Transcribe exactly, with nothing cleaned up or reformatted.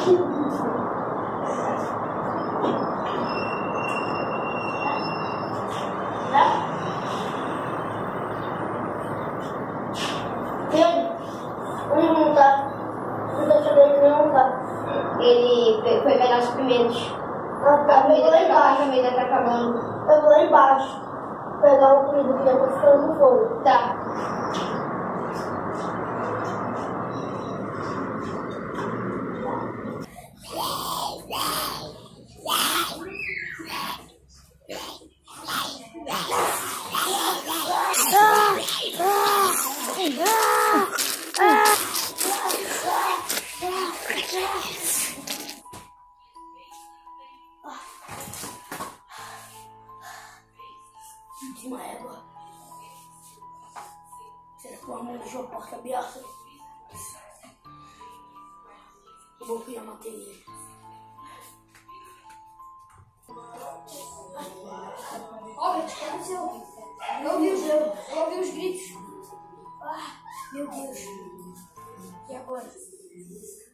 Não tá. Não tá sabendo não, tá. Ele foi pegar os pimentos. Ah, tá. A comida Eu vou lá tá, a embaixo. comida tá acabando. Eu vou lá embaixo. Pegar o comida que já tá ficando no fogo. Tá. Senti uma égua. Será que o amor deixou a porta aberta? Eu vou que já matei ele. Olha, o que aconteceu? Eu ouvi os, eu ouvi os gritos. Ah, meu Deus. E agora?